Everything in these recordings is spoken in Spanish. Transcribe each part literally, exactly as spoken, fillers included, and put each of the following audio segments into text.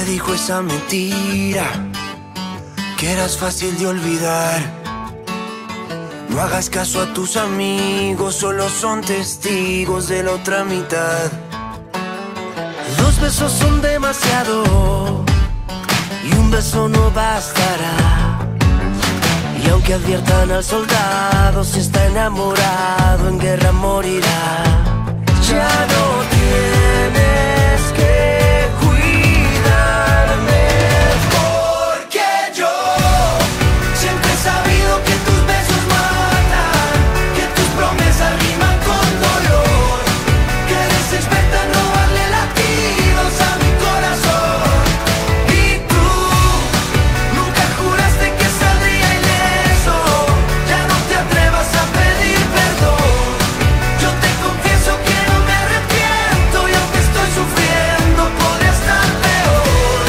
te dijo esa mentira? Que eras fácil de olvidar. No hagas caso a tus amigos, solo son testigos de la otra mitad. Dos besos son demasiado y un beso no bastará. Y aunque adviertan al soldado, si está enamorado en guerra morirá. Ya no tienes que cuidarme, porque yo siempre he sabido que tus besos matan, que tus promesas riman con dolor, que eres experta en robarle latidos a mi corazón. Y tú nunca juraste que saldría ileso. Ya no te atrevas a pedir perdón. Yo te confieso que no me arrepiento, y aunque estoy sufriendo podría estar peor.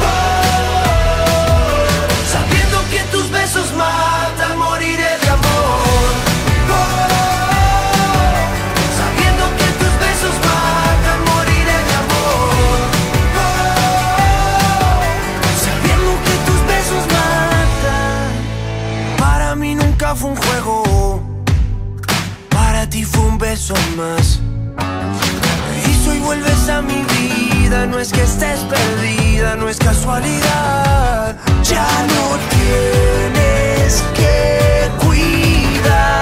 Oh, sabiendo que tus besos matan, moriré de amor. Oh, sabiendo que tus besos matan, moriré de amor. Oh, sabiendo que tus besos matan. Para mí nunca fue un juego, para ti fue un beso más. Y hoy vuelves a mi vida, no es que estés perdida, no es casualidad. Ya no tienes que cuidar.